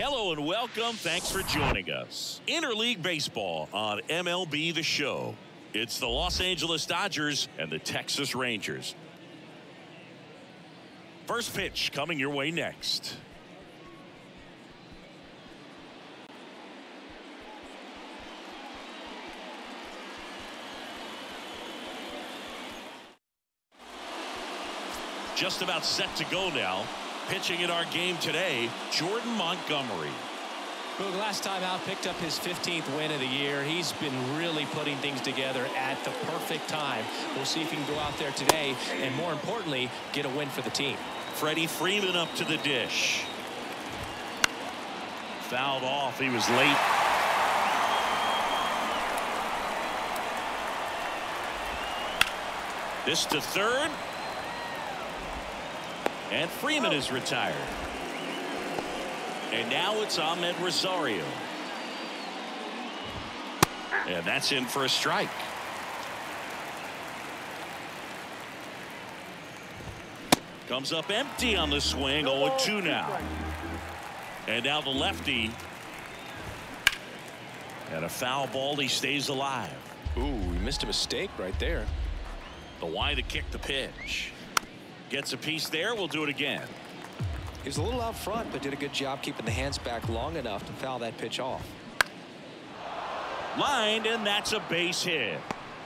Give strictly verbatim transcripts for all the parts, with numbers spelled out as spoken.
Hello and welcome. Thanks for joining us. Interleague Baseball on M L B The Show. It's the Los Angeles Dodgers and the Texas Rangers. First pitch coming your way next. Just about set to go now. Pitching in our game today, Jordan Montgomery. Boog, last time out, picked up his fifteenth win of the year. He's been really putting things together at the perfect time. We'll see if he can go out there today and, more importantly, get a win for the team. Freddie Freeman up to the dish. Fouled off. He was late. This to third. And Freeman is retired. And now it's Ahmed Rosario. And that's in for a strike. Comes up empty on the swing. oh and two now. And now the lefty. And a foul ball. He stays alive. Ooh, he missed a mistake right there. The Y to kick the pitch. Gets a piece there. We'll do it again. He was a little out front, but did a good job keeping the hands back long enough to foul that pitch off. Lined, and that's a base hit.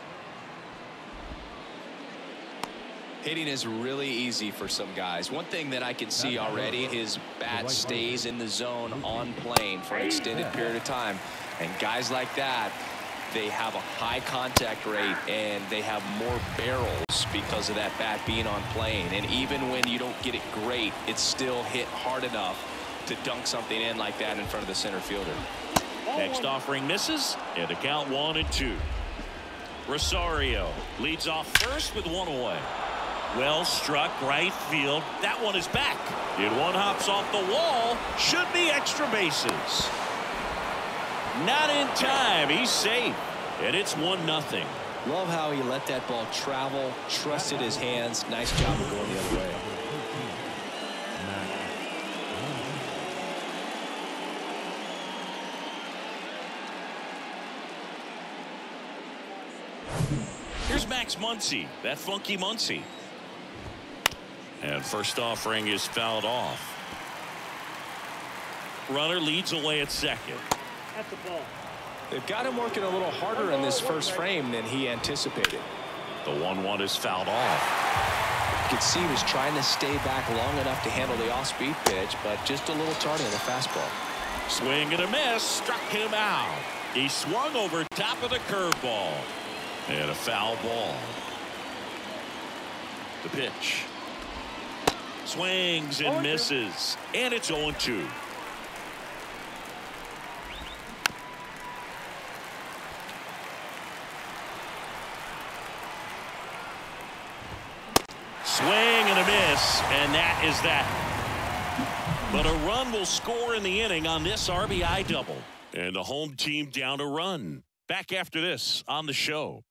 Hitting is really easy for some guys. One thing that I can see already, his bat stays in the zone on plane for an extended period of time. And guys like that, they have a high contact rate and they have more barrels because of that bat being on plane. And even when you don't get it great, it's still hit hard enough to dunk something in like that in front of the center fielder. Next offering misses, and the count one and two. Rosario leads off first with one away. Well struck right field. That one is back. And one hops off the wall. Should be extra bases. Not in time. He's safe. And it's one nothing. Love how he let that ball travel, trusted his hands. Nice job of going the other way. Here's Max Muncy, that funky Muncy. And first offering is fouled off. Runner leads away at second. At the ball. They've got him working a little harder in this first frame than he anticipated. The one one is fouled off. You could see he was trying to stay back long enough to handle the off-speed pitch, but just a little tardy on the fastball. Swing and a miss, struck him out. He swung over top of the curveball. And a foul ball. The pitch. Swings and misses. And it's oh and two. Swing and a miss, and that is that. But a run will score in the inning on this R B I double. And the home team down a run. Back after this on the show.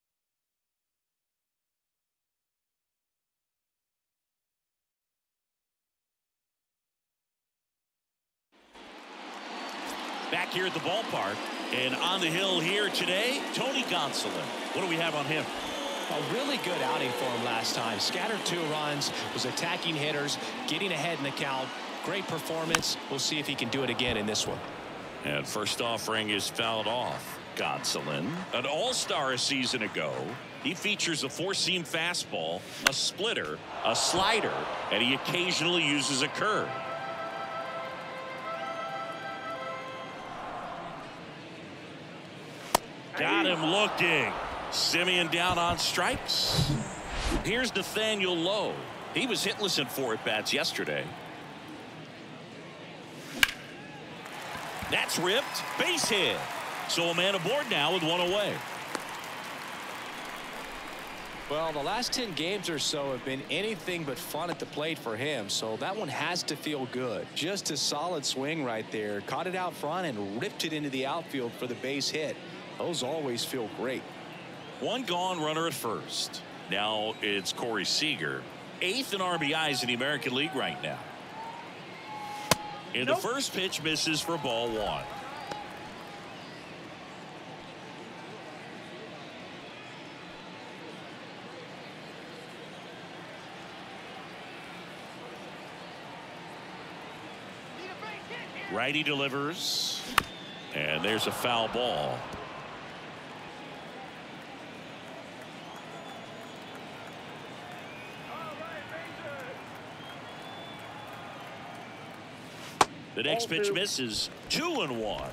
Back here at the ballpark, and on the hill here today, Tony Gonsolin. What do we have on him? A really good outing for him last time. Scattered two runs, was attacking hitters, getting ahead in the count. Great performance. We'll see if he can do it again in this one. And first offering is fouled off. Gonsolin, an all-star a season ago. He features a four-seam fastball, a splitter, a slider, and he occasionally uses a curve. Got him looking. Simeon down on strikes. Here's Nathaniel Lowe. He was hitless in four at-bats yesterday. That's ripped. Base hit. So a man aboard now with one away. Well, the last ten games or so have been anything but fun at the plate for him, so that one has to feel good. Just a solid swing right there. Caught it out front and ripped it into the outfield for the base hit. Those always feel great. One gone, runner at first. Now it's Corey Seager, eighth in R B Is in the American League right now. And Nope. the first pitch misses for ball one. Righty delivers, and there's a foul ball. The next pitch misses. Two and one.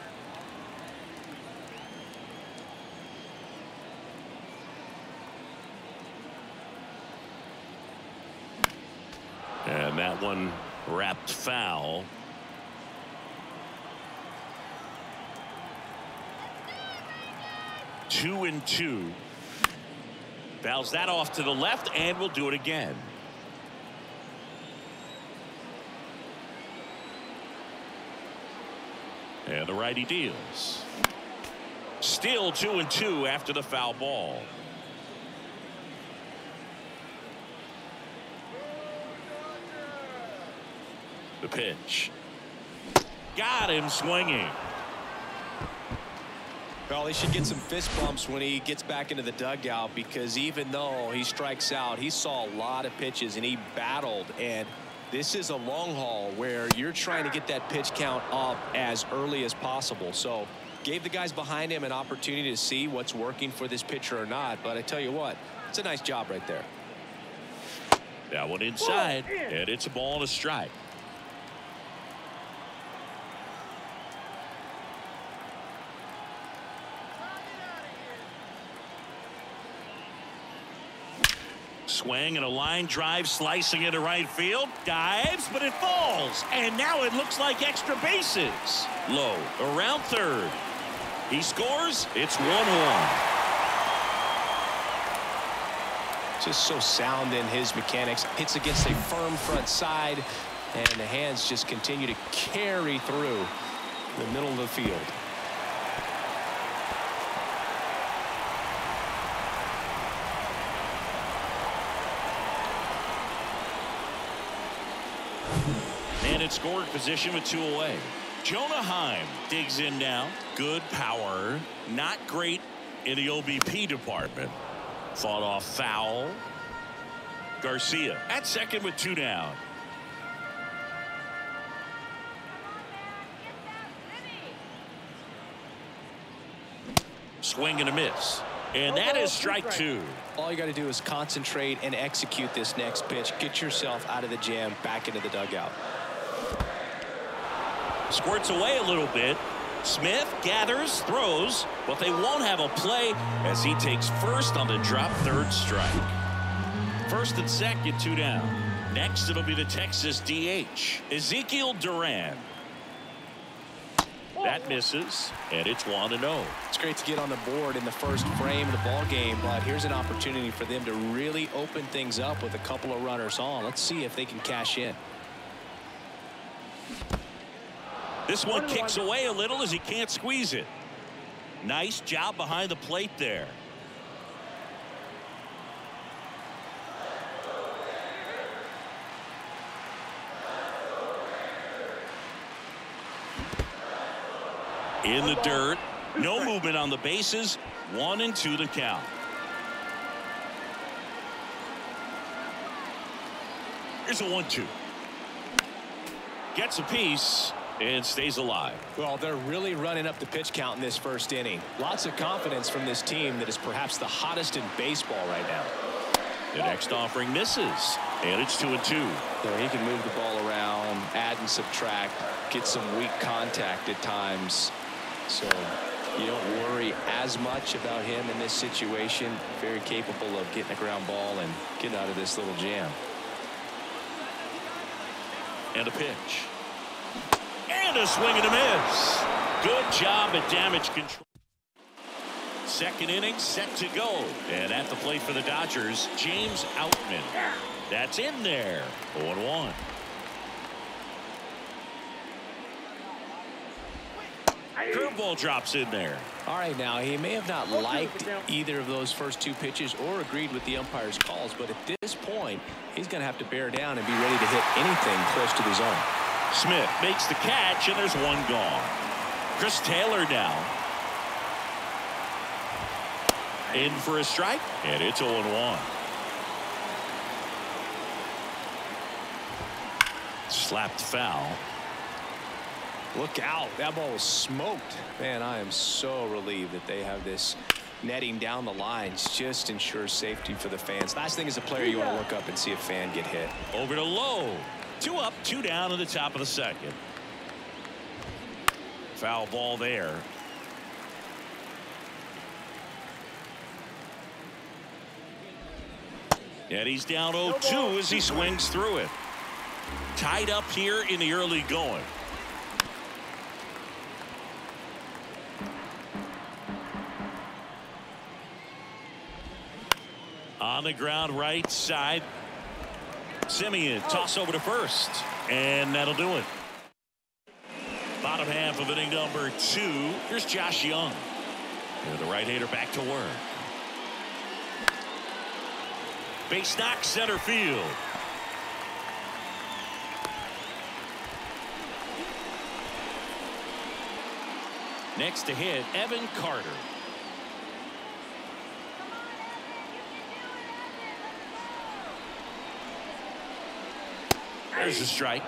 And that one wrapped foul. Two and two. Fouls that off to the left, and will do it again. And the righty deals. Still two and two after the foul ball. The pitch. Got him swinging. Well, he should get some fist bumps when he gets back into the dugout, because even though he strikes out, he saw a lot of pitches and he battled. And this is a long haul where you're trying to get that pitch count up as early as possible. So gave the guys behind him an opportunity to see what's working for this pitcher or not. But I tell you what, it's a nice job right there. That one inside, and it's a ball and a strike. Swing and a line drive, slicing into right field. Dives, but it falls. And now it looks like extra bases. Low, around third. He scores. It's one one. Just so sound in his mechanics. Hits against a firm front side, and the hands just continue to carry through the middle of the field. And it's scored position with two away. Jonah Heim digs in now. Good power. Not great in the O B P department. Fought off foul. Garcia at second with two down. Swing and a miss. And that is strike two. All you got to do is concentrate and execute this next pitch. Get yourself out of the jam, back into the dugout. Squirts away a little bit. Smith gathers, throws, but they won't have a play as he takes first on the drop third strike. First and second, two down. Next, it'll be the Texas D H, Ezekiel Duran. That misses, and it's one and oh. It's great to get on the board in the first frame of the ball game, but here's an opportunity for them to really open things up with a couple of runners on. Let's see if they can cash in. This one kicks away a little as he can't squeeze it. Nice job behind the plate there. In the dirt, no movement on the bases, one and two to count. Here's a one two. Gets a piece and stays alive. Well, they're really running up the pitch count in this first inning. Lots of confidence from this team that is perhaps the hottest in baseball right now. The next offering misses, and it's two and two. There, he can move the ball around, add and subtract, get some weak contact at times. So you don't worry as much about him in this situation. Very capable of getting a ground ball and getting out of this little jam. And a pitch. And a swing and a miss. Good job at damage control. Second inning set to go. And at the plate for the Dodgers, James Outman. That's in there. oh and one. Curveball drops in there. All right, now he may have not liked either of those first two pitches or agreed with the umpire's calls, but at this point he's going to have to bear down and be ready to hit anything close to the zone. Smith makes the catch, and there's one gone. Chris Taylor now in for a strike, and it's oh one. Slapped foul. Look out. That ball was smoked. Man, I am so relieved that they have this netting down the lines. Just ensures safety for the fans. Last thing as a player, you want to look up and see a fan get hit. Over to Lowe. Two up, two down at the top of the second. Foul ball there. And he's down oh two as he swings through it. Tied up here in the early going. On the ground right side. Simeon toss over to first, and that'll do it. Bottom half of inning number two. Here's Josh Young. And the right-hander back to work. Base knock center field. Next to hit, Evan Carter. There's a strike.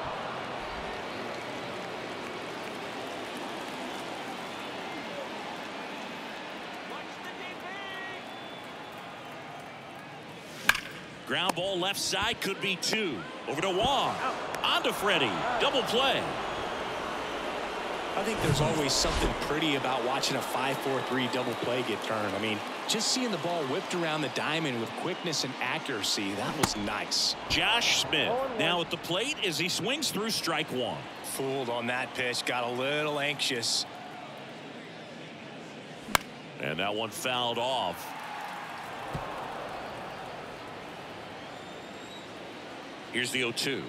Ground ball left side, could be two. Over to Wong. On to Freddie. Double play. I think there's always something pretty about watching a five four three double play get turned. I mean, just seeing the ball whipped around the diamond with quickness and accuracy, that was nice. Josh Smith now at the plate as he swings through strike one. Fooled on that pitch, got a little anxious. And that one fouled off. Here's the oh two.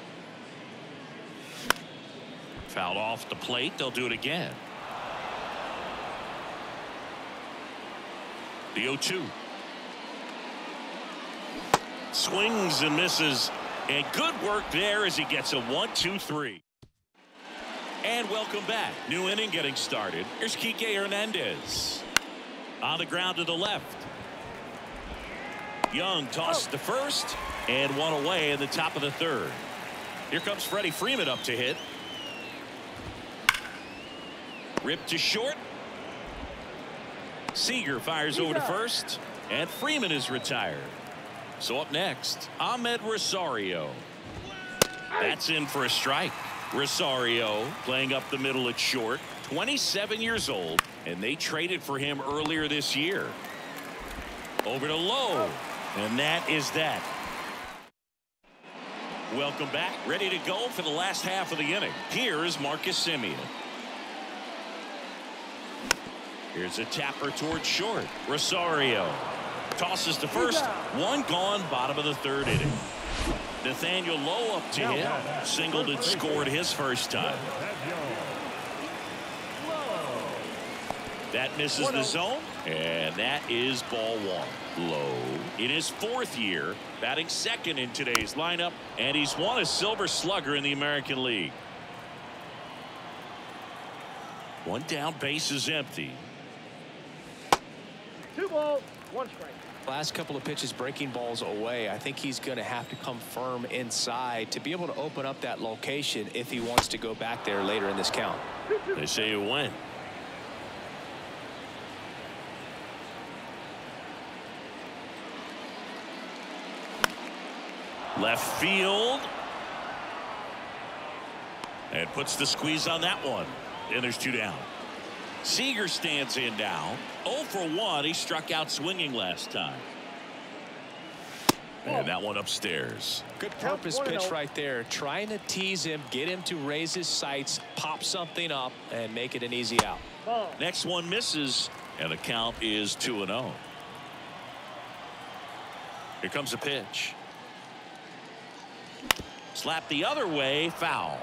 Fouled off the plate. They'll do it again. The oh two. Swings and misses. And good work there as he gets a one two three. And welcome back. New inning getting started. Here's Kike Hernandez. On the ground to the left. Young tosses to first. And one away in the top of the third. Here comes Freddie Freeman up to hit. Ripped to short. Seager fires over to first. And Freeman is retired. So up next, Ahmed Rosario. That's in for a strike. Rosario playing up the middle at short. twenty-seven years old. And they traded for him earlier this year. Over to Lowe. And that is that. Welcome back. Ready to go for the last half of the inning. Here is Marcus Semien. Here's a tapper toward short. Rosario tosses to first. One gone, bottom of the third inning. Nathaniel Lowe up to hit. Singled and scored his first time. That misses the zone, and that is ball one. Lowe in his fourth year, batting second in today's lineup, and he's won a Silver Slugger in the American League. One down, base is empty. Two balls, one strike. Last couple of pitches breaking balls away. I think he's going to have to come firm inside to be able to open up that location if he wants to go back there later in this count. They say you win. Left field. And puts the squeeze on that one. And there's two down. Seager stands in now. oh for one. He struck out swinging last time. And that one upstairs. Good purpose pitch right there. Trying to tease him, get him to raise his sights, pop something up, and make it an easy out. Next one misses, and the count is two and oh. Here comes a pitch. Slap the other way, foul.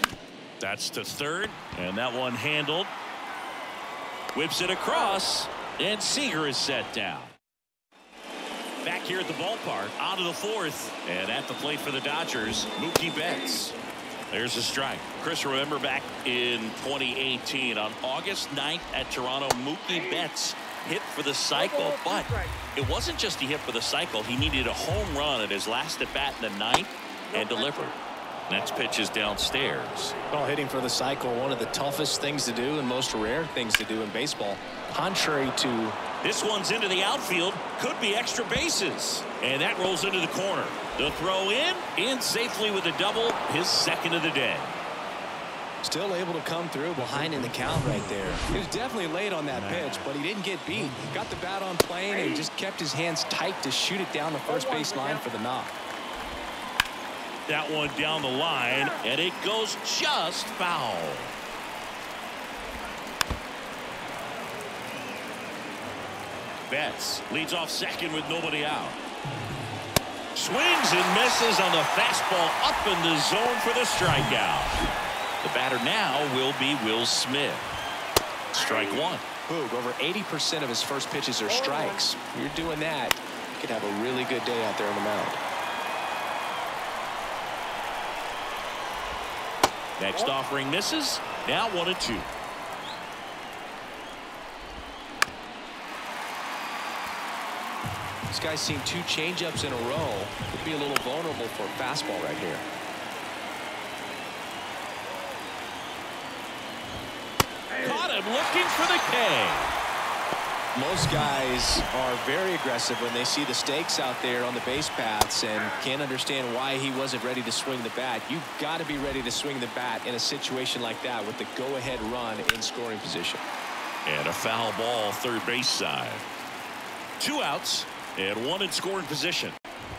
That's to third, and that one handled. Whips it across, And Seager is set down. Back here at the ballpark, out of the fourth, and at the plate for the Dodgers, Mookie Betts. There's a strike. Chris, remember back in twenty eighteen on August ninth at Toronto, Mookie Betts hit for the cycle, but it wasn't just he hit for the cycle. He needed a home run at his last at bat in the ninth and delivered. Next pitch is downstairs. Well, hitting for the cycle, one of the toughest things to do and most rare things to do in baseball. Contrary to this one's into the outfield, could be extra bases, and that rolls into the corner. The throw in, in safely with a double, his second of the day. Still able to come through behind in the count right there. He was definitely late on that pitch, but he didn't get beat. Got the bat on plane and just kept his hands tight to shoot it down the first base line for the knock. That one down the line, and it goes just foul. Betts leads off second with nobody out. Swings and misses on the fastball up in the zone for the strikeout. The batter now will be Will Smith. Strike one. Boog, over eighty percent of his first pitches are strikes. If you're doing that, you could have a really good day out there on the mound. Next offering misses. Now one and two. This guy's seen two changeups in a row. Could be a little vulnerable for a fastball right here. Caught him looking for the K. Most guys are very aggressive when they see the stakes out there on the base paths and can't understand why he wasn't ready to swing the bat. You've got to be ready to swing the bat in a situation like that with the go-ahead run in scoring position. And a foul ball third base side. Two outs and one in scoring position.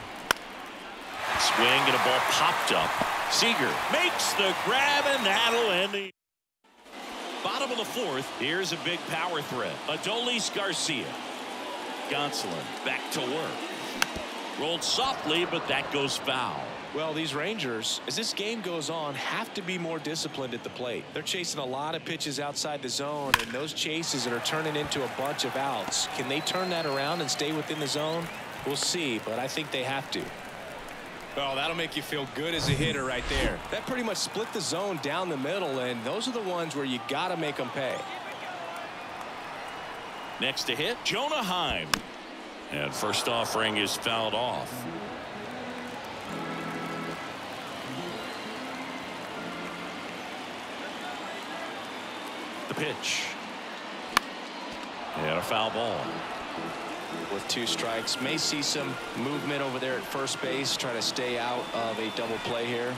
Swing and a ball popped up. Seager makes the grab, and that'll end the bottom of the fourth. Here's a big power threat. Adolis Garcia. Gonsolin back to work. Rolled softly, but that goes foul. Well, these Rangers, as this game goes on, have to be more disciplined at the plate. They're chasing a lot of pitches outside the zone, and those chases that are turning into a bunch of outs. Can they turn that around and stay within the zone? We'll see, but I think they have to. Well, that'll make you feel good as a hitter right there. That pretty much split the zone down the middle, and those are the ones where you got to make them pay. Next to hit, Jonah Heim. And first offering is fouled off. The pitch. And a foul ball. With two strikes, may see some movement over there at first base, try to stay out of a double play here.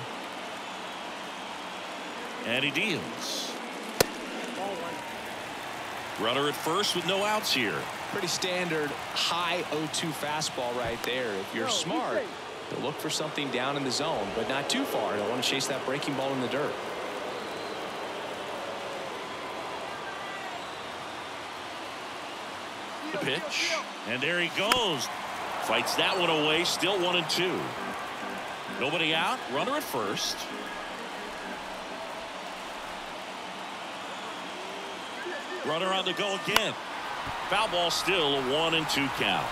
And he deals. Runner at first with no outs here. Pretty standard high oh two fastball right there. If you're smart, you'll look for something down in the zone, but not too far. Don't want to chase that breaking ball in the dirt. The pitch, and there he goes. Fights that one away. Still one and two. Nobody out. Runner at first. Runner on the go again. Foul ball, still a one and two count.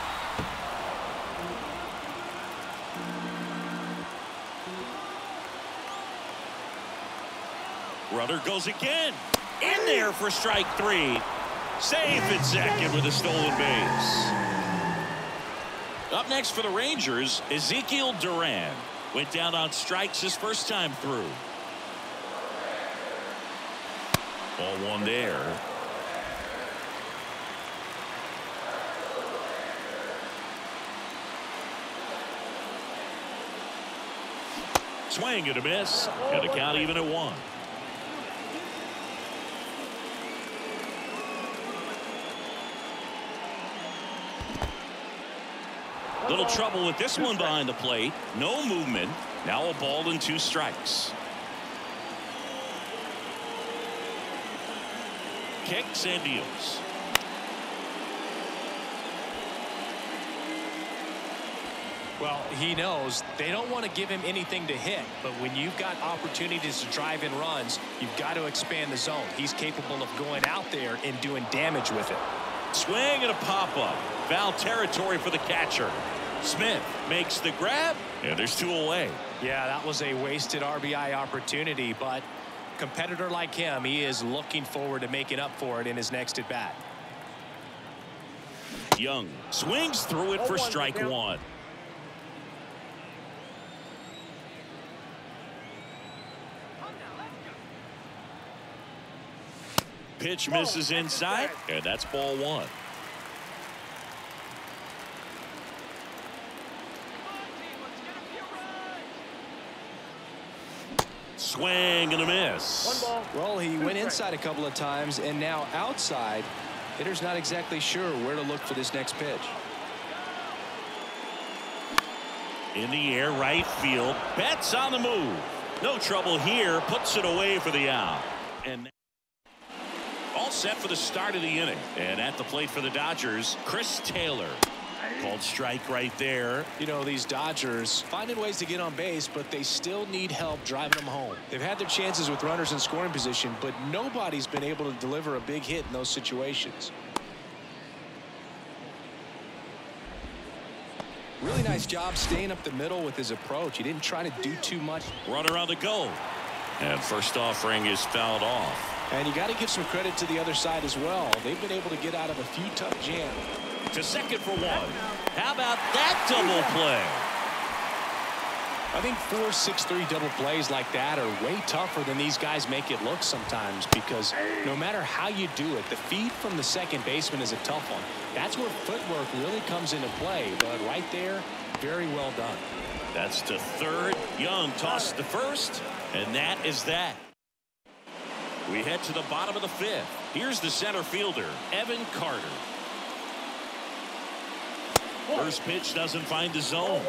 Runner goes again. In there for strike three. Safe at second with a stolen base. Up next for the Rangers, Ezekiel Duran. Went down on strikes his first time through. Ball one there. Swing and a miss. And a count even at one. Little trouble with this one behind the plate. No movement. Now a ball and two strikes. Kicks and deals. Well, he knows they don't want to give him anything to hit, but when you've got opportunities to drive in runs, you've got to expand the zone. He's capable of going out there and doing damage with it. Swing and a pop-up. Foul territory for the catcher. Smith makes the grab, and there's two away. Yeah, that was a wasted R B I opportunity, but competitor like him, he is looking forward to making up for it in his next at-bat. Young swings through it for strike one. Pitch misses inside, and that's ball one. Swing and a miss. Well, he went inside a couple of times, and now outside. Hitter's not exactly sure where to look for this next pitch. In the air, right field. Betts on the move. No trouble here. Puts it away for the out. And all set for the start of the inning. And at the plate for the Dodgers, Chris Taylor. Called strike right there. You know, these Dodgers finding ways to get on base, but they still need help driving them home. They've had their chances with runners in scoring position, but nobody's been able to deliver a big hit in those situations. Really nice job staying up the middle with his approach. He didn't try to do too much. Runner on the go. And first offering is fouled off. And you got to give some credit to the other side as well. They've been able to get out of a few tough jams. To second for one. How about that double play? I think four six three double plays like that are way tougher than these guys make it look sometimes, because no matter how you do it, the feed from the second baseman is a tough one. That's where footwork really comes into play. But right there, very well done. That's to third. Young tosses to first, and that is that. We head to the bottom of the fifth. Here's the center fielder, Evan Carter. First pitch doesn't find the zone.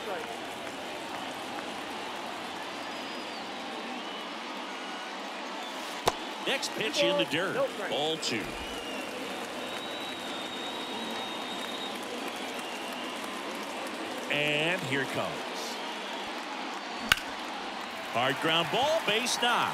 Next pitch in the dirt. Ball two. And here it comes. Hard ground ball, base knock.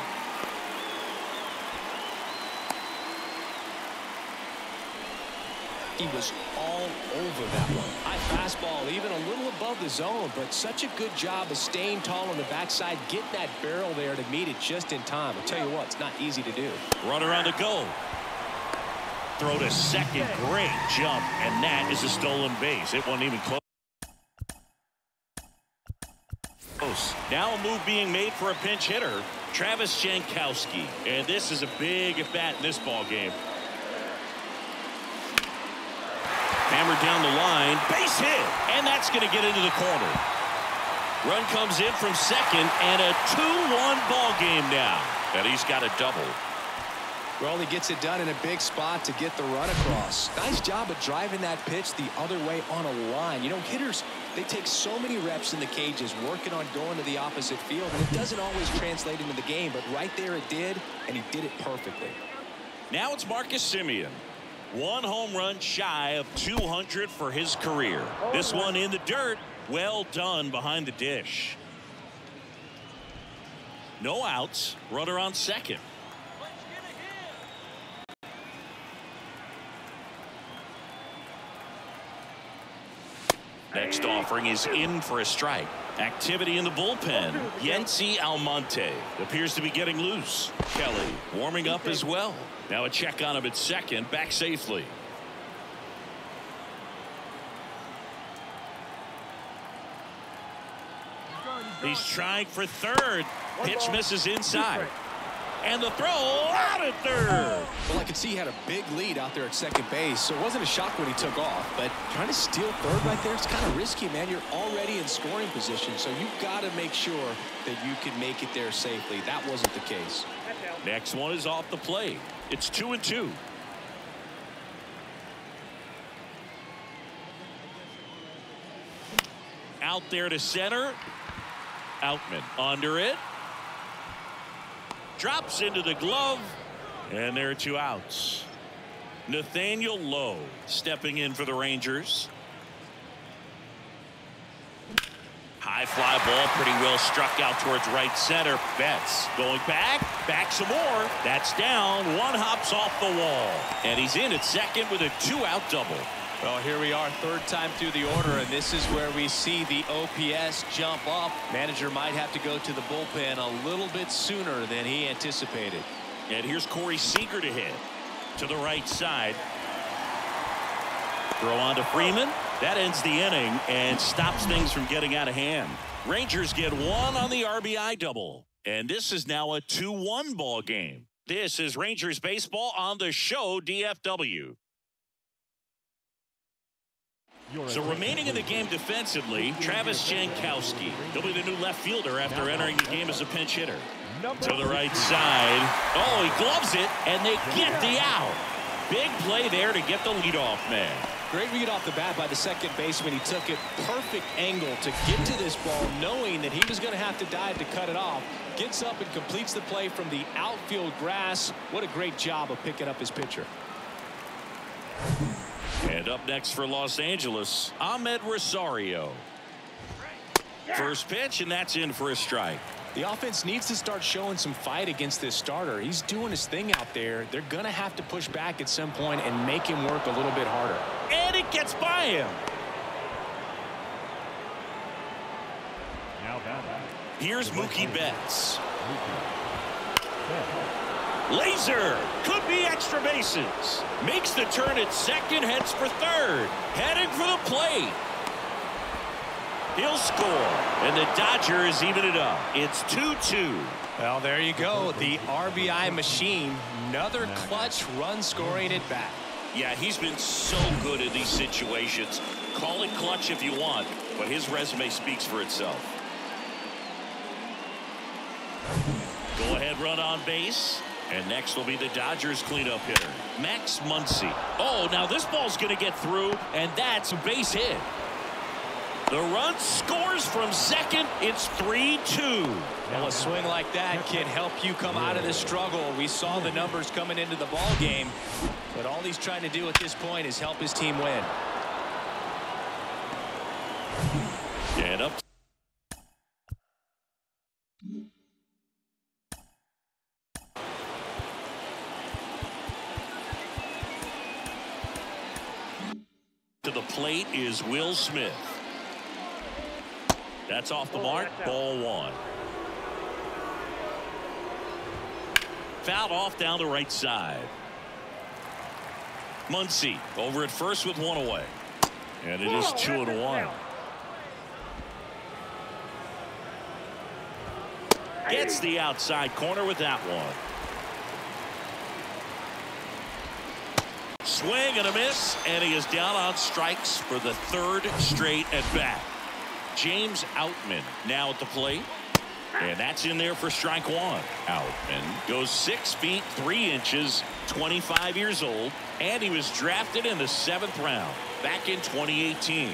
He was all over that one. High fastball, even a little above the zone, but such a good job of staying tall on the backside, getting that barrel there to meet it just in time. I'll tell you what, it's not easy to do. Runner on the go. Throw to second, great jump, and that is a stolen base. It wasn't even close. Now a move being made for a pinch hitter, Travis Jankowski, and this is a big at bat in this ball game. Hammered down the line, base hit, and that's going to get into the corner. Run comes in from second, and a two one ball game now. And he's got a double. Well, he gets it done in a big spot to get the run across. Nice job of driving that pitch the other way on a line. You know, hitters, they take so many reps in the cages working on going to the opposite field, and it doesn't always translate into the game, but right there it did, and he did it perfectly. Now it's Marcus Semien. One home run shy of two hundred for his career. This one in the dirt. Well done behind the dish. No outs. Runner on second. Next offering is in for a strike. Activity in the bullpen. Yency Almonte appears to be getting loose. Kelly warming up as well. Now a check on him at second, back safely. He's trying for third. Pitch misses inside. And the throw out at third. Well, I could see he had a big lead out there at second base, so it wasn't a shock when he took off. But trying to steal third right there, it's kind of risky, man. You're already in scoring position, so you've got to make sure that you can make it there safely. That wasn't the case. Next one is off the plate. It's two and two. Out there to center. Outman under it. Drops into the glove. And there are two outs. Nathaniel Lowe stepping in for the Rangers. High fly ball, pretty well struck out towards right center. Betts going back, back some more. That's down. One hops off the wall. And he's in at second with a two-out double. Well, here we are, third time through the order, and this is where we see the O P S jump up. Manager might have to go to the bullpen a little bit sooner than he anticipated. And here's Corey Seager to hit. To the right side. Throw on to Freeman. That ends the inning and stops things from getting out of hand. Rangers get one on the R B I double. And this is now a two one ball game. This is Rangers baseball on the show D F W. So remaining in the game defensively, Travis Jankowski. He'll be the new left fielder after entering the game as a pinch hitter. To the right side. Oh, he gloves it, and they get the out. Big play there to get the leadoff man. Great read off the bat by the second baseman. He took it perfect angle to get to this ball, knowing that he was going to have to dive to cut it off. Gets up and completes the play from the outfield grass. What a great job of picking up his pitcher. And up next for Los Angeles, Amed Rosario. First pitch, and that's in for a strike. The offense needs to start showing some fight against this starter. He's doing his thing out there. They're going to have to push back at some point and make him work a little bit harder. And it gets by him. Here's Mookie Betts. Laser could be extra bases. Makes the turn at second, heads for third. Heading for the plate. He'll score, and the Dodgers even it up. It's two two. Well, there you go. The R B I machine. Another clutch run scoring at bat. Yeah, he's been so good in these situations. Call it clutch if you want, but his resume speaks for itself. Go ahead, run on base. And next will be the Dodgers cleanup hitter, Max Muncy. Oh, now this ball's going to get through, and that's a base hit. The run scores from second. It's three two. Well, a swing like that can help you come out of the struggle. We saw the numbers coming into the ball game, but all he's trying to do at this point is help his team win. And up. To the plate is Will Smith. That's off the mark. Ball one. Fouled off down the right side. Muncy over at first with one away. And it is two and one. Gets the outside corner with that one. Swing and a miss, and he is down on strikes for the third straight at bat. James Outman now at the plate, and that's in there for strike one. Outman goes six feet three inches, twenty-five years old, and he was drafted in the seventh round back in twenty eighteen.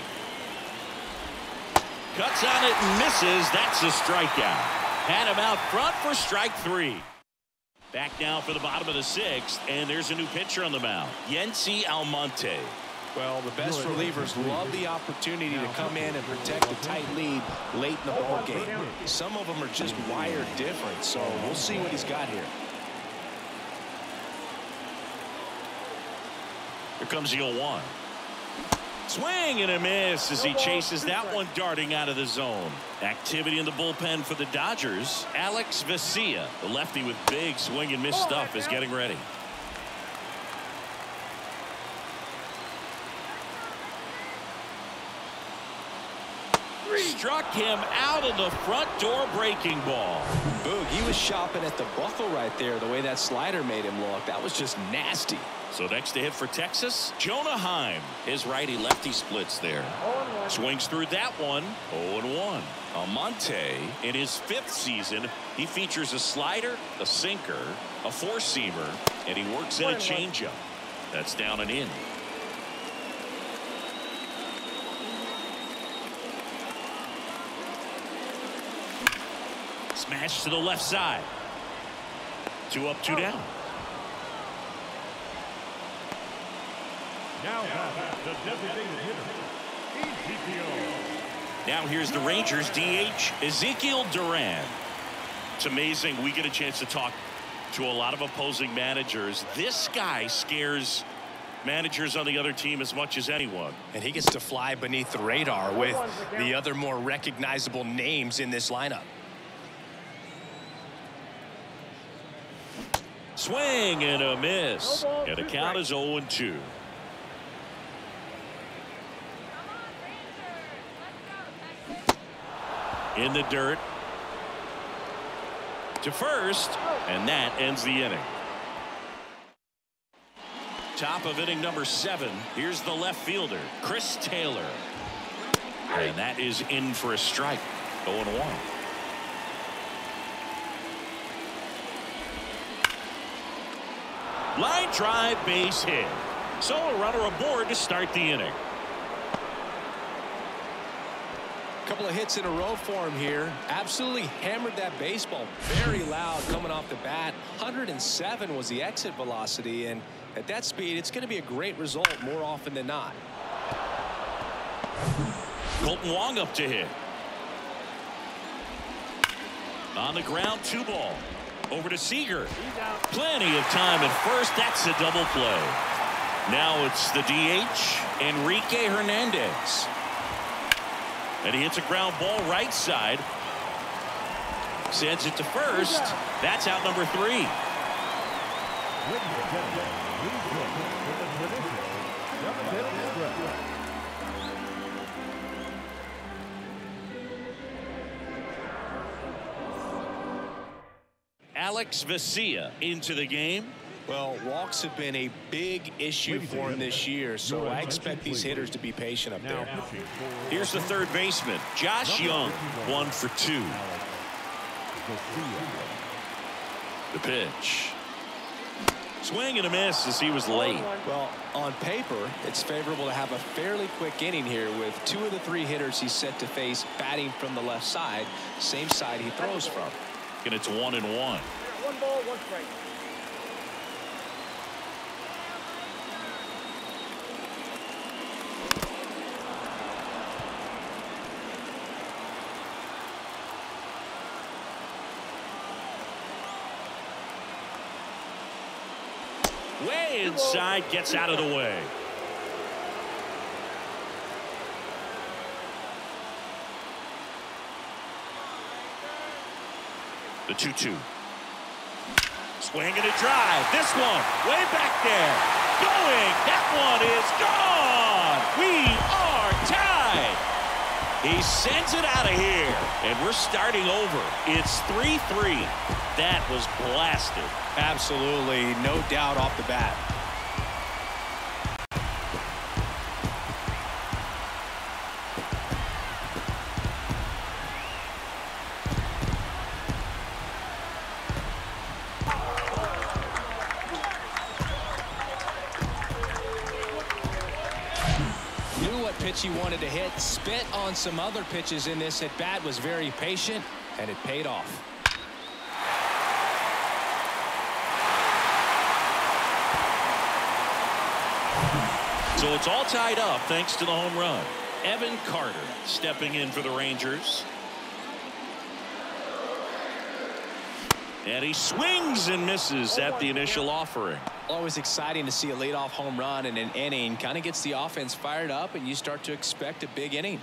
Cuts on it and misses. That's a strikeout. Had him out front for strike three. Back now for the bottom of the sixth, and there's a new pitcher on the mound, Yency Almonte. Well, the best relievers love the opportunity to come in and protect a tight lead late in the ball game. Some of them are just wired different, so we'll see what he's got here. Here comes the oh one. Swing and a miss as he chases that one darting out of the zone. Activity in the bullpen for the Dodgers. Alex Vesia, the lefty with big swing and miss stuff, is getting ready. Struck him out of the front door breaking ball. Boog, he was shopping at the buckle right there, the way that slider made him look. That was just nasty. So next to hit for Texas, Jonah Heim. His righty-lefty splits there. Swings through that one. oh and one. Almonte, in his fifth season, he features a slider, a sinker, a four-seamer, and he works in a changeup. That's down and in. Smash to the left side. Two up, two down. Now the designated hitter, E Z P O, Now here's the Rangers D H, Ezekiel Duran. It's amazing. We get a chance to talk to a lot of opposing managers. This guy scares managers on the other team as much as anyone. And he gets to fly beneath the radar with the other more recognizable names in this lineup. Swing and a miss. And the count is oh and two. In the dirt. To first. And that ends the inning. Top of inning number seven. Here's the left fielder, Chris Taylor. And that is in for a strike. oh and one. Line drive, base hit. So a runner aboard to start the inning. Couple of hits in a row for him here. Absolutely hammered that baseball. Very loud coming off the bat. one hundred seven was the exit velocity, and at that speed, it's going to be a great result more often than not. Colton Wong up to hit. On the ground, two ball. Over to Seager. Plenty of time at first. That's a double play. Now it's the D H, Enrique Hernandez. And he hits a ground ball right side. Sends it to first. That's out number three. Alex Vesia into the game. Well, walks have been a big issue for him this year, so I expect these hitters to be patient up there. Here's the third baseman, Josh Young, one for two. The pitch. Swing and a miss as he was late. Well, on paper, it's favorable to have a fairly quick inning here with two of the three hitters he's set to face batting from the left side, same side he throws from. And it's one and one. One ball, one strike. Way inside, gets out of the way. The two two. Swing and a drive. This one way back there. Going. That one is gone. We are tied. He sends it out of here. And we're starting over. It's three three. That was blasted. Absolutely, no doubt off the bat. Knew what pitch he wanted to hit, spit on some other pitches in this at bat, was very patient, and it paid off. So it's all tied up thanks to the home run. Evan Carter stepping in for the Rangers. And he swings and misses at the initial offering. Always exciting to see a leadoff home run in an inning. Kind of gets the offense fired up, and you start to expect a big inning.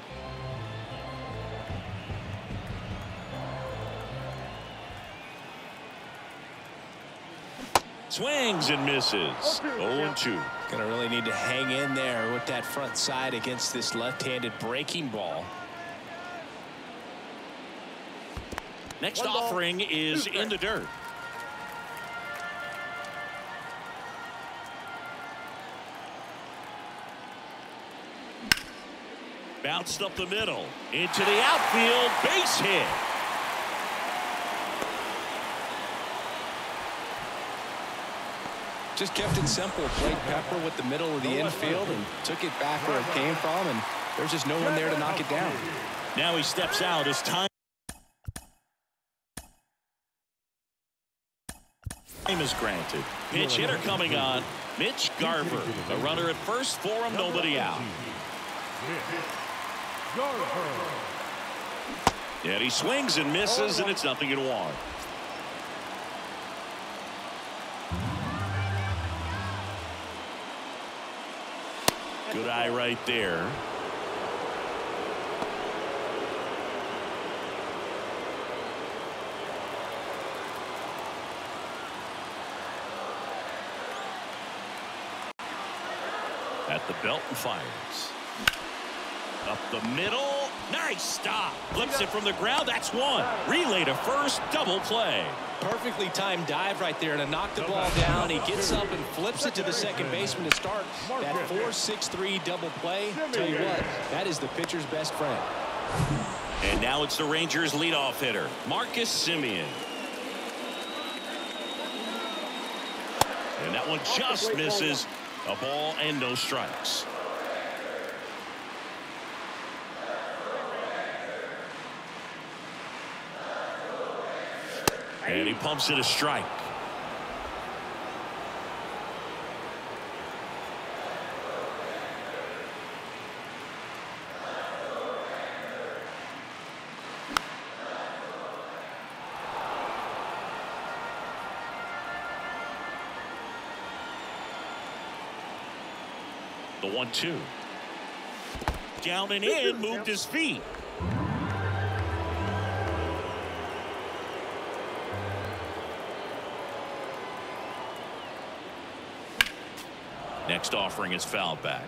Swings and misses. oh and two. Gonna really need to hang in there with that front side against this left-handed breaking ball. Next offering is in the dirt. Bounced up the middle into the outfield, base hit. Just kept it simple. Played pepper with the middle of the infield and took it back where it came from, and there's just no one there to knock it down. Now he steps out as time is granted. Pitch hitter coming on, Mitch Garver. A runner at first for him, nobody out. Garver. And he swings and misses, and it's nothing in one. Good eye right there. At the belt and fires. Up the middle. Nice stop. Flips it from the ground. That's one. Relay to first. Double play. Perfectly timed dive right there to knock the ball down. He gets up and flips it to the second baseman to start that four six three double play. Tell you what, that is the pitcher's best friend. And now it's the Rangers leadoff hitter, Marcus Semien. And that one just misses. A ball and no strikes. And he pumps it a strike. The one two. Down and in, moved his feet. Next offering is fouled back.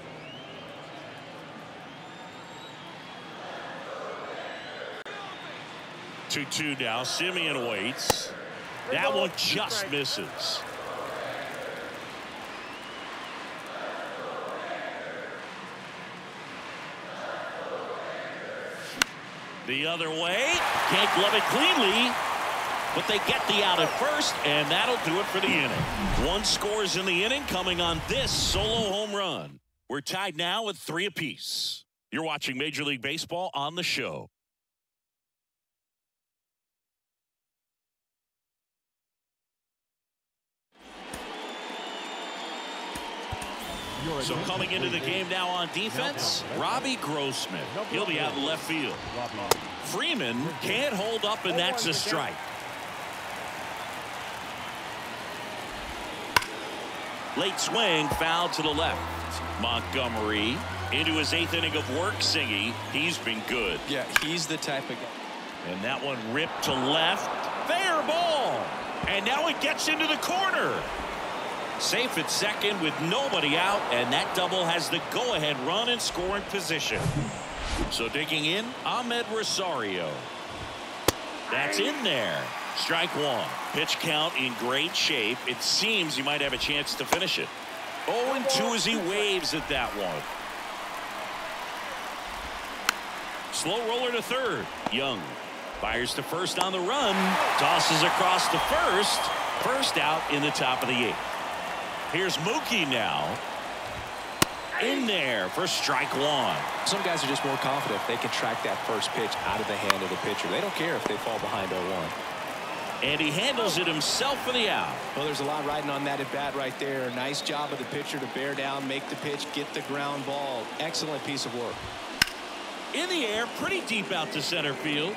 two two now. Semien waits. That one just misses. The other way. Can't glove it cleanly. But they get the out at first, and that'll do it for the inning. One scores in the inning coming on this solo home run. We're tied now at three apiece. You're watching Major League Baseball on the show. So coming into the game now on defense, Robbie Grossman. He'll be out in left field. Freeman can't hold up, and that's a strike. Late swing, foul to the left. Montgomery into his eighth inning of work. Singy, he's been good. Yeah, he's the type of guy. And that one ripped to left. Fair ball. And now it gets into the corner. Safe at second with nobody out, and that double has the go-ahead run in scoring position. So digging in, Ahmed Rosario. That's in there. Strike one. Pitch count in great shape. It seems he might have a chance to finish it. oh and two as he waves at that one. Slow roller to third. Young fires to first on the run. Tosses across to first. First out in the top of the eighth. Here's Mookie now. In there for strike one. Some guys are just more confident if they can track that first pitch out of the hand of the pitcher. They don't care if they fall behind oh one. And he handles it himself for the out. Well, there's a lot riding on that at bat right there. Nice job of the pitcher to bear down, make the pitch, get the ground ball. Excellent piece of work. In the air, pretty deep out to center field.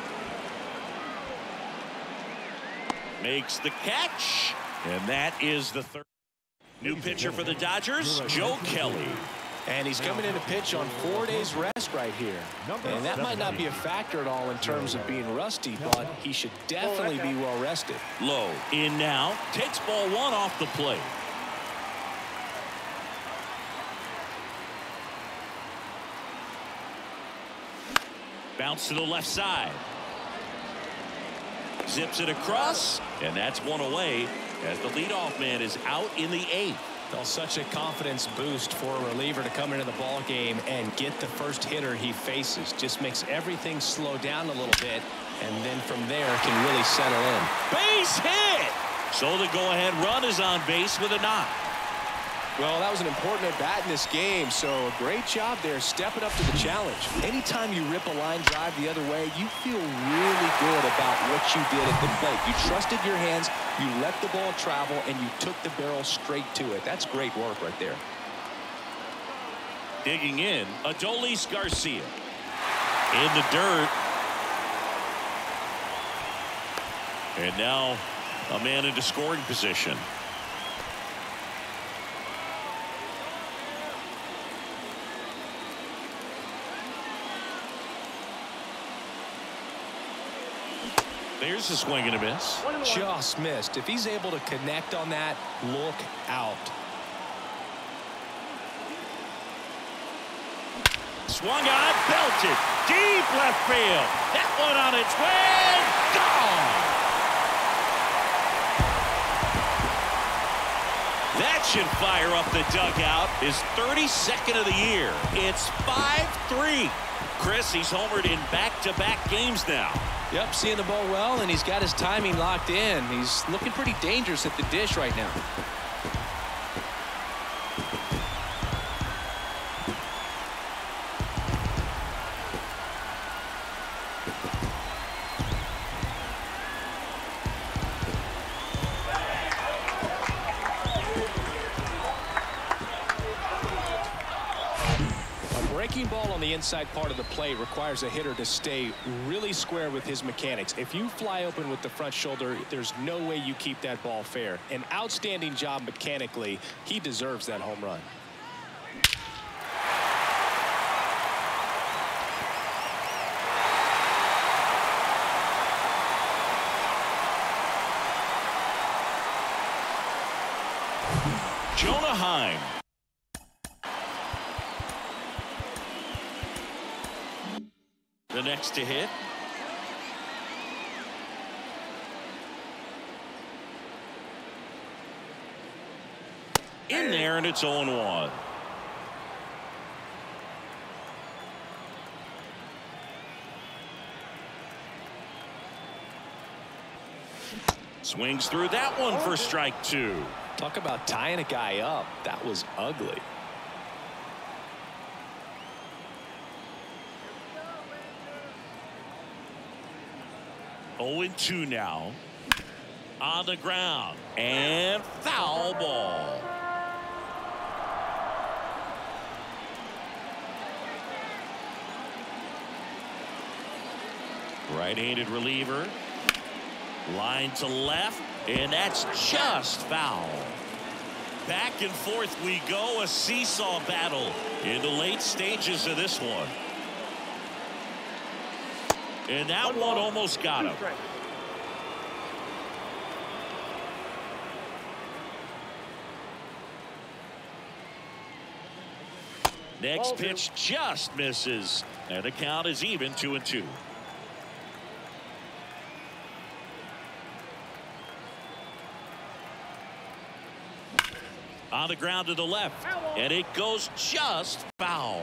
Makes the catch. And that is the third. New pitcher for the Dodgers, Joe Kelly. And he's coming in to pitch on four days rest right here. And that might not be a factor at all in terms of being rusty, but he should definitely be well rested. Low in now, takes ball one off the plate. Bounce to the left side. Zips it across, and that's one away as the leadoff man is out in the eighth. Well, such a confidence boost for a reliever to come into the ball game and get the first hitter he faces. Just makes everything slow down a little bit, and then from there can really settle in. Base hit! So the go-ahead run is on base with a knock. Well, that was an important at-bat in this game, so a great job there stepping up to the challenge. Anytime you rip a line drive the other way, you feel really good about what you did at the plate. You trusted your hands, you let the ball travel, and you took the barrel straight to it. That's great work right there. Digging in, Adolis Garcia. In the dirt, And now a man into scoring position. There's a swing and a miss. Just missed. If he's able to connect on that, look out. Swung on, belted, deep left field. That one on its way, gone. That should fire up the dugout. His thirty-second of the year. It's five three. Chris, he's homered in back-to-back games now. Yep, seeing the ball well, and he's got his timing locked in. He's looking pretty dangerous at the dish right now. Ball on the inside part of the plate requires a hitter to stay really square with his mechanics. If you fly open with the front shoulder, there's no way you keep that ball fair. An outstanding job mechanically. He deserves that home run. Jonah Heim. The next to hit. In there, and it's oh one. Swings through that one for strike two. Talk about tying a guy up. That was ugly. oh two now. On the ground. And foul ball. Right-handed reliever. Line to left. And that's just foul. Back and forth we go. A seesaw battle in the late stages of this one. And that one almost got him. Next pitch just misses. And the count is even two and two. On the ground to the left. And it goes just foul.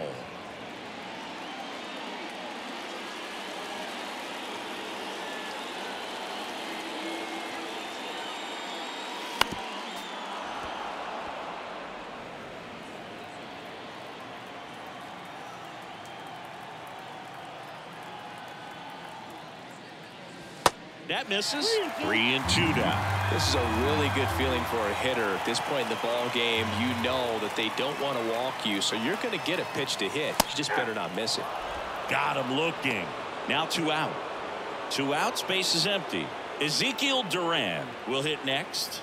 That misses. Three and two now. This is a really good feeling for a hitter at this point in the ball game. You know that they don't want to walk you, so you're going to get a pitch to hit. You just better not miss it. Got him looking. Now two out. Two out. Space is empty. Ezekiel Duran will hit next.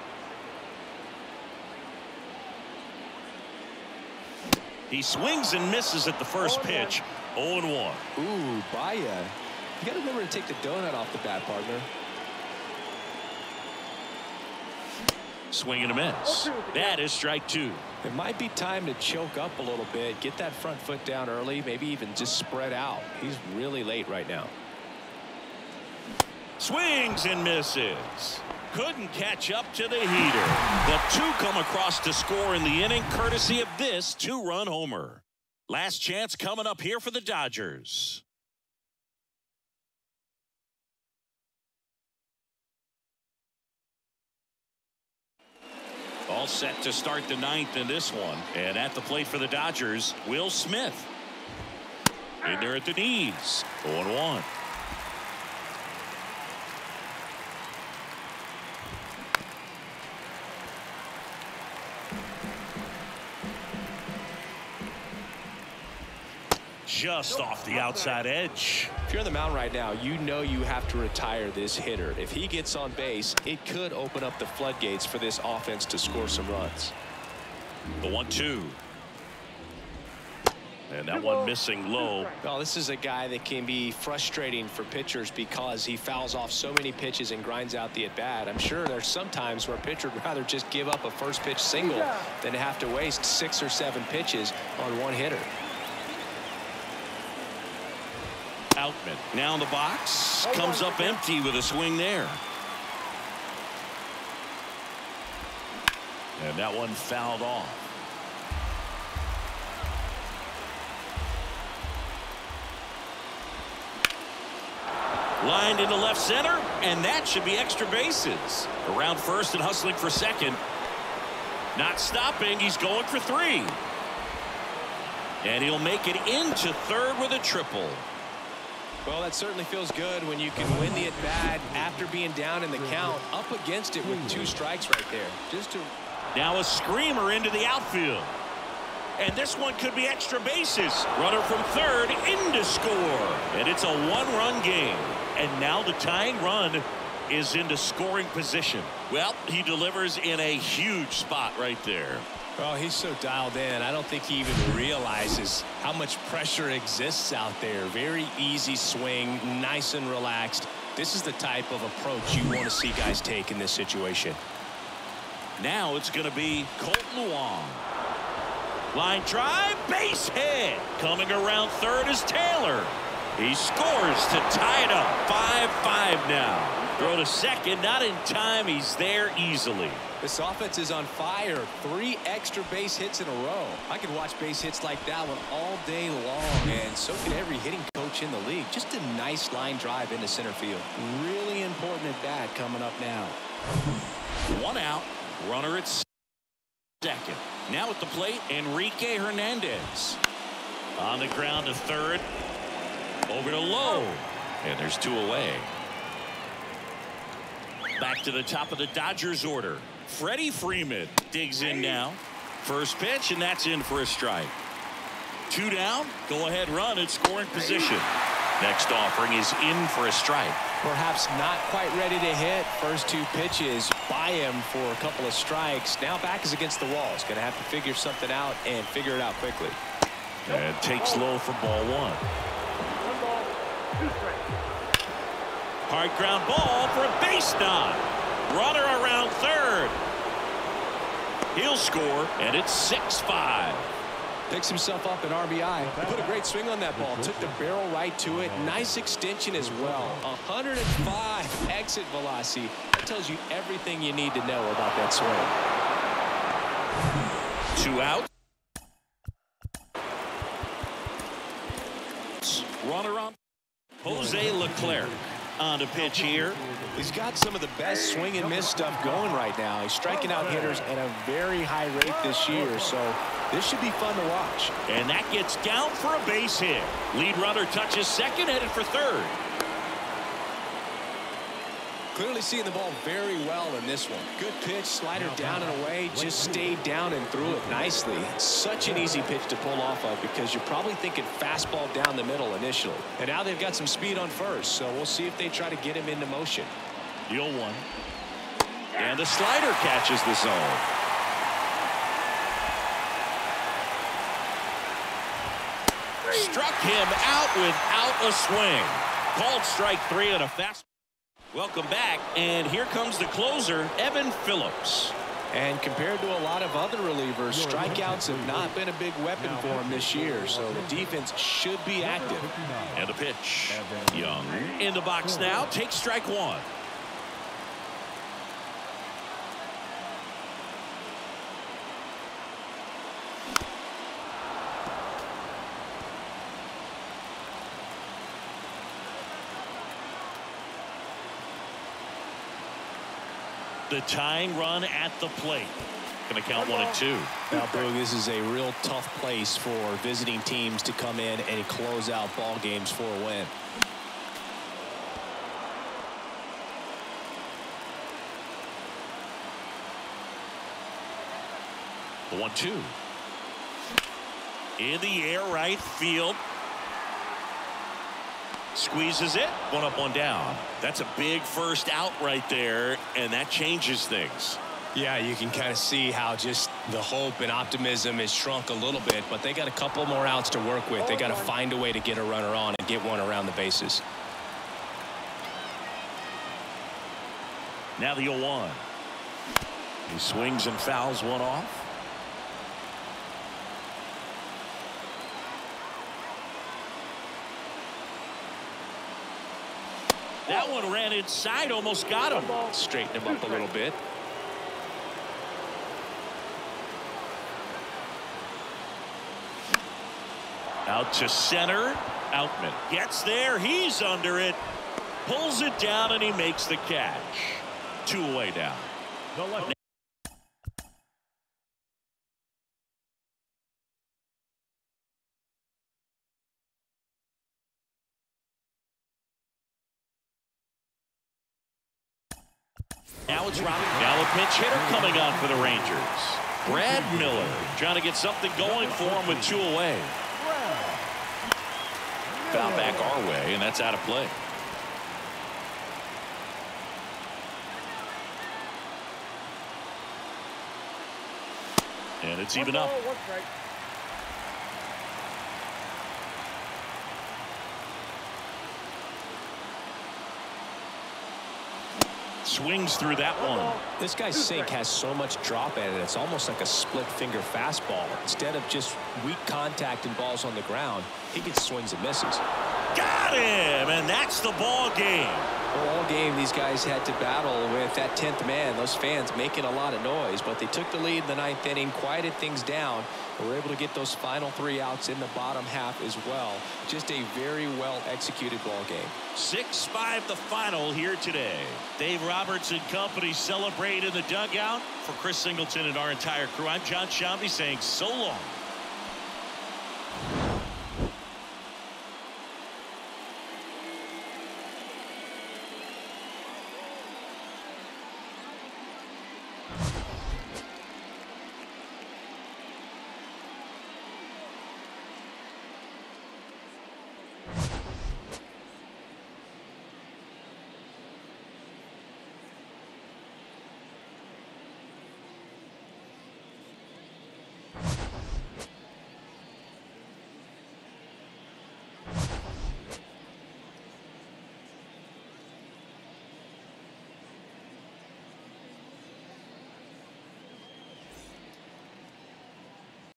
He swings and misses at the first pitch. oh and one. Ooh, Baya. You got to remember to take the donut off the bat, partner. Swing and a miss. That is strike two. It might be time to choke up a little bit, get that front foot down early, maybe even just spread out. He's really late right now. Swings and misses. Couldn't catch up to the heater. The two come across to score in the inning, courtesy of this two-run homer. Last chance coming up here for the Dodgers. All set to start the ninth in this one. And at the plate for the Dodgers, Will Smith. In there at the knees. oh and one. just off the outside edge. If you're on the mound right now, you know you have to retire this hitter. If he gets on base, it could open up the floodgates for this offense to score some runs. The one two. And that one missing low. Well, this is a guy that can be frustrating for pitchers because he fouls off so many pitches and grinds out the at-bat. I'm sure there's some times where a pitcher would rather just give up a first pitch single than to have to waste six or seven pitches on one hitter. Outman now in the box, comes up empty with a swing there. And that one fouled off. Lined into left center, and that should be extra bases. Around first and hustling for second. Not stopping, he's going for three. And he'll make it into third with a triple. Well, that certainly feels good when you can win the at-bat after being down in the count, up against it with two strikes right there. Just to Now a screamer into the outfield. And this one could be extra bases. Runner from third in to score. And it's a one-run game. And now the tying run is into scoring position. Well, he delivers in a huge spot right there. Well, he's so dialed in. I don't think he even realizes how much pressure exists out there. Very easy swing, nice and relaxed. This is the type of approach you want to see guys take in this situation. Now it's going to be Colton Wong. Line drive, base hit. Coming around third is Taylor. He scores to tie it up. five five now. Throw to second, not in time. He's there easily. This offense is on fire. Three extra base hits in a row. I could watch base hits like that one all day long, and so can every hitting coach in the league. Just a nice line drive into center field. Really important at bat coming up now. One out. Runner at second. Now at the plate, Enrique Hernandez. On the ground to third. Over to low. And there's two away. Back to the top of the Dodgers order. Freddie Freeman digs in now. First pitch, and that's in for a strike. Two down. Go ahead run at scoring position. Next offering is in for a strike. Perhaps not quite ready to hit. First two pitches by him for a couple of strikes. Now back is against the wall. He's going to have to figure something out and figure it out quickly. And takes low for ball one. Hard ground ball for a base knock. Runner around third. He'll score, and it's six five. Picks himself up an R B I. He put a great swing on that ball. Took the barrel right to it. Nice extension as well. one hundred five exit velocity. That tells you everything you need to know about that swing. Two out. Runner on. Jose Leclerc on to pitch here. He's got some of the best swing and miss stuff going right now. He's striking out hitters at a very high rate this year, so this should be fun to watch. And that gets down for a base hit. Lead runner touches second, headed for third. Clearly seeing the ball very well in this one. Good pitch, slider down and away, just stayed down and threw it nicely. Such an easy pitch to pull off of because you're probably thinking fastball down the middle initially. And now they've got some speed on first, so we'll see if they try to get him into motion. Deal one. And the slider catches the zone. Struck him out without a swing. Called strike three and a fast. Welcome back, and here comes the closer, Evan Phillips. And compared to a lot of other relievers, strikeouts have not been a big weapon for him this year, so the defense should be active. And a pitch. Young in the box now, takes strike one. The tying run at the plate. Going to count one and two. Now, Boog, this is a real tough place for visiting teams to come in and close out ball games for a win. The one two. In the air right field. Squeezes it. One up, one down. That's a big first out right there, and that changes things. Yeah, you can kind of see how just the hope and optimism is shrunk a little bit, but they got a couple more outs to work with. They got to find a way to get a runner on and get one around the bases. Now the oh one. He swings and fouls one off. That one ran inside, almost got him. Straighten him up a little bit. Out to center. Outman gets there. He's under it. Pulls it down, and he makes the catch. Two away down. Now it's Robert. Now a pinch hitter coming on for the Rangers. Brad Miller trying to get something going for him with two away. Foul back our way, and that's out of play. And it's even up. Swings through that one. This guy's sink has so much drop at it. It's almost like a split finger fastball. Instead of just weak contact and balls on the ground, he gets swings and misses. Got him, and that's the ball game. Well, all game these guys had to battle with that tenth man. Those fans making a lot of noise, but they took the lead in the ninth inning, quieted things down, and were able to get those final three outs in the bottom half as well. Just a very well executed ball game. six five the final here today. Dave Roberts and company celebrate in the dugout. For Chris Singleton and our entire crew, I'm John Shambi saying so long.